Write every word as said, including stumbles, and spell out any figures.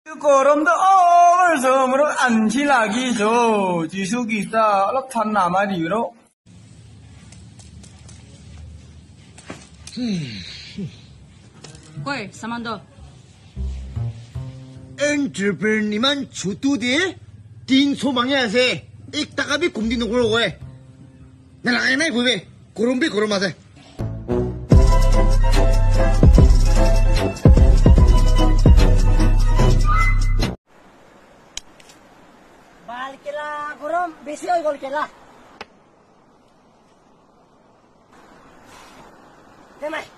গরম도 얼 섬으로 안치라기 저 지수기사 럭탄 나마리로 Quay, Samando. Entrepreneur만 주도돼 딘 소망해야세 익다가비 곰디 누구로 해 나랑 아이나이 보베 고롬비 고롬하세 발케라 고롬 বেশি হই গল কেলা তেমাই